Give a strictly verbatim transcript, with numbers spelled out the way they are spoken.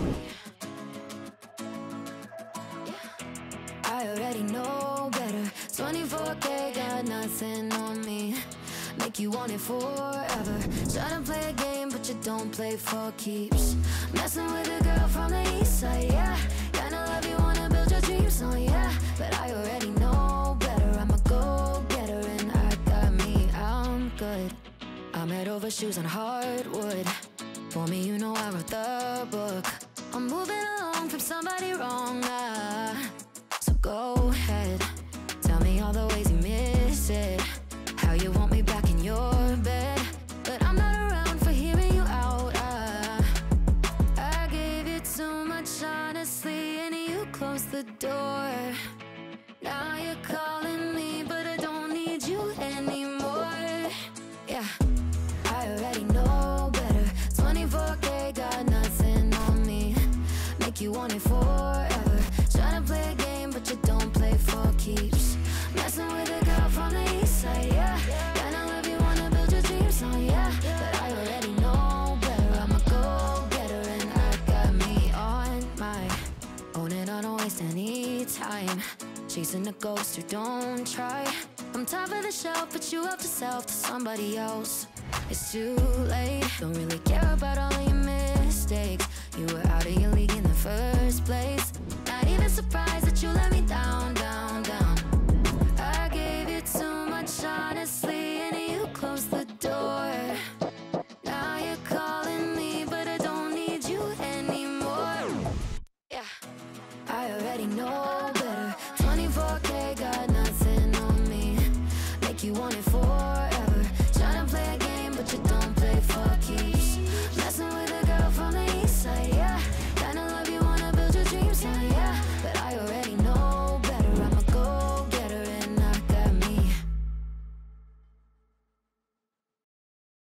I already know better. twenty-four K got nothing on me. Make you want it forever. Try to play a game, but you don't play for keeps. Messing with a girl from the east side, yeah. Kinda love you, wanna build your dreams on, yeah. But I already know better. I'm a go-getter and I got me, I'm good. I'm head over shoes on hardwood. For me, you know I wrote the book. I'm moving along from somebody wrong, ah. So go ahead, tell me all the ways you miss it. How you want me back in your bed. But I'm not around for hearing you out, ah. I gave you too much honestly and you closed the door. Now you're calling me but I don't need you anymore. Yeah, I already know better. twenty-four K got nothing on me. Make you want it forever. Tryna play a game but you don't play for keeps. Messing with a girl from the east side, yeah. Kinda love you, wanna build your dreams on, yeah. But I already know better. I'm a go-getter and I got me on my own and I don't waste any time chasing a ghost who don't try. I'm top of the shelf but you helped yourself to somebody else. It's too late, don't really care about all of your mistakes. You were out of your league in the first place. Not even surprised that you let me down, down, down. I gave you too much honestly and you closed the door. Now you're calling me but I don't need you anymore. Yeah, I already know better. twenty-four K got nothing on me. Make you want it for